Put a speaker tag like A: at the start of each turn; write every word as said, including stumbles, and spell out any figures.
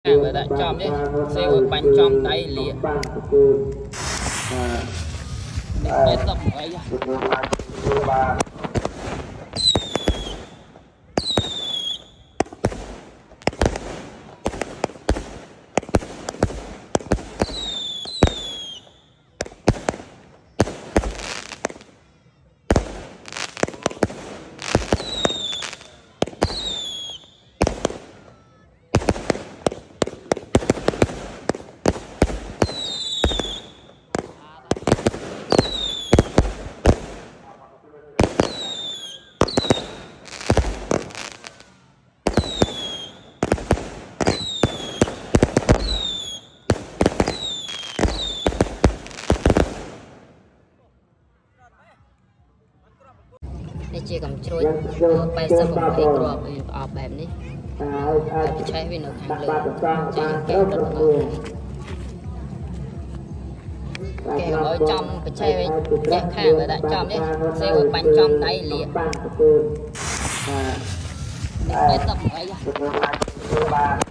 A: Và đã chom đấy, xe của bánh chom tay liền. Để tập ấy ra. นี่ជាកំជ្រួចបែបសិបប្រភេទគ្រាប់វាអស់បែបនេះហើយបច្ចេកវានៅខាងលើចាស់គេដុតមកគេឲ្យចំបច្ចេកវាចាស់ខាងវាដាក់ចំនេះសេឲ្យបាញ់ចំដៃលានេះបែបសិបអី